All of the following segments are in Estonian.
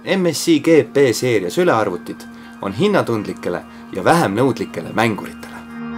MSI GP seeria sülearvutid on hinnatundlikele ja vähem nõudlikele mänguritele.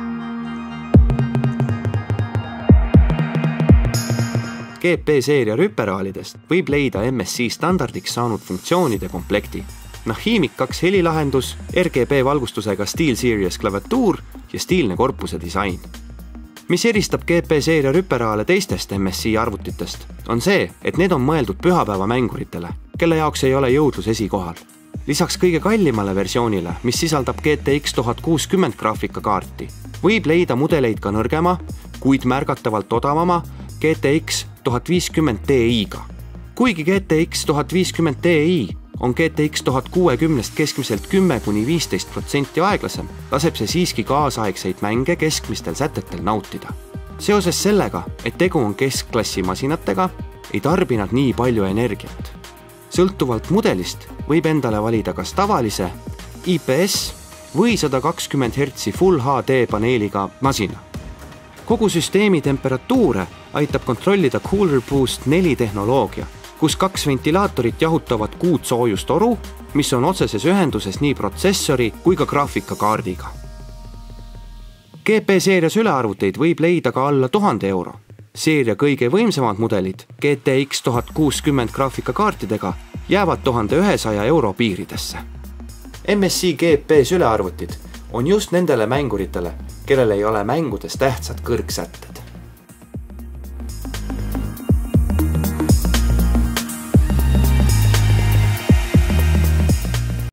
GP seeria rüperaalidest võib leida MSI standardiks saanud funktsioonide komplekti. Nahimik 2 helilahendus, RGB valgustusega SteelSeries klaviatuur ja stiilne korpuse disain. Mis eristab GP seeria rüperaale teistest MSI arvutitest, on see, et need on mõeldud pühapäeva mänguritele, kelle jaoks ei ole jõudlus esikohal. Lisaks kõige kallimale versioonile, mis sisaldab GTX 1060 graafikakaarti, võib leida mudeleid ka nõrgema, kuid märgatavalt odavama GTX 1050 Ti-ga. Kuigi GTX 1050 Ti on GTX 1060 keskmiselt 10–15% aeglasem, laseb see siiski kaasaegseid mänge keskmistel sätetel nautida. Seoses sellega, et tegu on keskklassi masinatega, ei tarbi nad nii palju energiat. Sõltuvalt mudelist võib endale valida kas tavalise, IPS või 120 Hz Full HD paneeliga masina. Kogu süsteemi temperatuure aitab kontrollida Cooler Boost 4 tehnoloogia, kus 2 ventilaatorit jahutavad kuutsoojustoru, mis on otseses ühenduses nii protsessori kui ka graafikakaardiga. GP seeria sülearvuteid võib leida ka alla 1000 euro. Seeria kõige võimsamad mudelid GTX 1060 graafikakaartidega jäävad 1100 euro piiridesse. MSI GP sülearvutid on just nendele mänguritele, kellel ei ole mängudes tähtsad kõrgsätted.